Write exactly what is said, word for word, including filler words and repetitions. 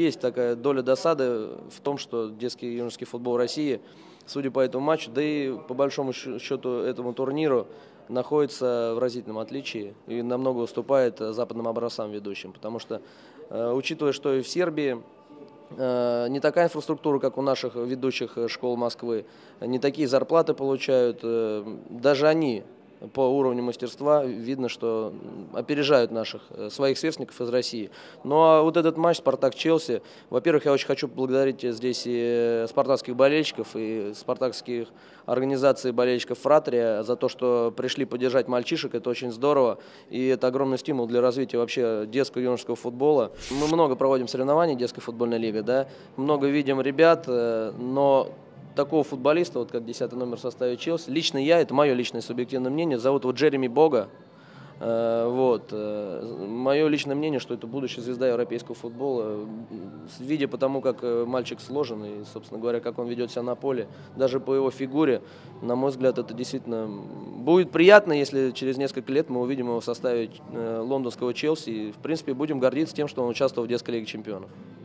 есть такая доля досады в том, что детский и юношеский футбол России, судя по этому матчу, да и по большому счету этому турниру, находится в разительном отличии и намного уступает западным образцам ведущим. Потому что, учитывая, что и в Сербии не такая инфраструктура, как у наших ведущих школ Москвы, не такие зарплаты получают, даже они по уровню мастерства видно, что опережают наших своих сверстников из России. Ну а вот этот матч Спартак-Челси, во-первых, я очень хочу поблагодарить здесь и спартакских болельщиков, и спартакских организаций болельщиков «Фратрия» за то, что пришли поддержать мальчишек. Это очень здорово, и это огромный стимул для развития вообще детского и юношеского футбола. Мы много проводим соревнований детской футбольной лиги, да, много видим ребят, но такого футболиста, вот как десятый номер в составе Челси, лично я, это мое личное субъективное мнение, зовут вот Джереми Бога. Вот. Мое личное мнение, что это будущая звезда европейского футбола, видя по тому, как мальчик сложен и, собственно говоря, как он ведет себя на поле, даже по его фигуре, на мой взгляд, это действительно будет приятно, если через несколько лет мы увидим его в составе лондонского Челси и, в принципе, будем гордиться тем, что он участвовал в детской лиге чемпионов.